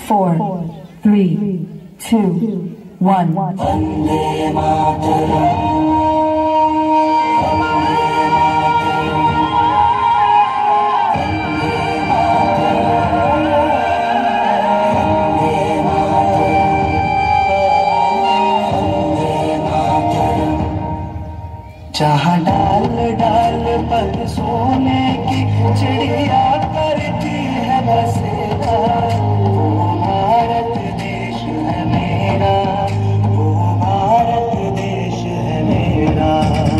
4, 3, 2, 1. Vande Mataram. जहाँ डाल डाल पर सोने की चिड़िया करती है बसेरा, वो भारत देश है मेरा, वो भारत देश है मेरा।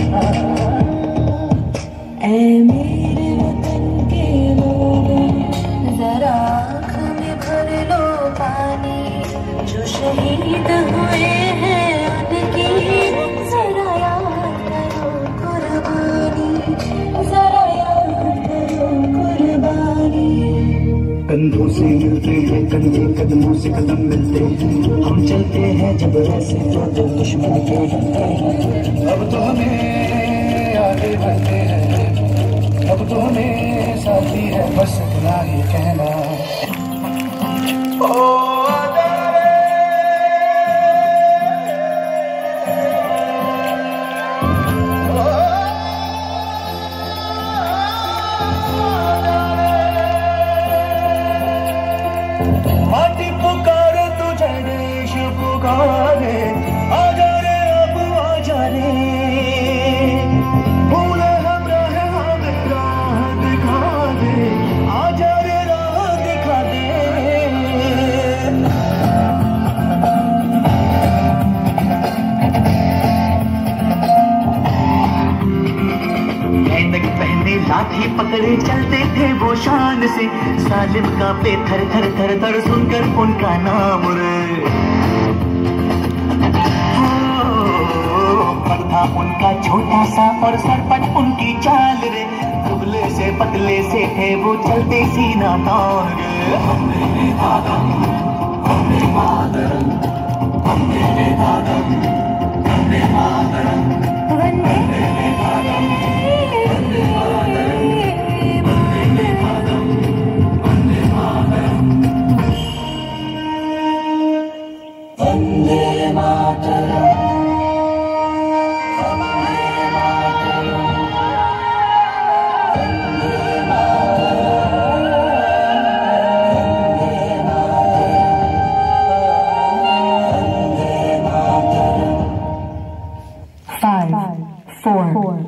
ऐ मेरे वतन के लोगों, जरा आँख में भर लो पानी, जो शहीद हुए हैं उनकी जरा याद करो कुर्बानी, जरा याद करो कुर्बानी। कंधों से मिलते हैं कंधे, कदमों से कदम मिलते हैं, हम चलते हैं जब ऐसे जो दिल दुश्मन के बनते हैं। अब तो हमें आगे बढ़ते हैं, अब तो हमें साथी है बस इतना ही कहना। माटी पुकारे तुझे, देश पुकारे, आजा रे अब आजा रे, भूले हम रहे हमें राह दिखा दे, आजा रे राह दिखा दे। पहने लाठी पकड़े चलते थे वो शान से, सालिम का पे थर थर थर थर सुनकर उनका नाम रे। पर्दा उनका छोटा सा और सरपट उनकी चाल रे, दुबले से पतले से थे वो चलते सीना तान रे। Vande Mataram, Vande Mataram, Vande Mataram, Vande Mataram, Vande Mataram. Vande Mataram. Five, four,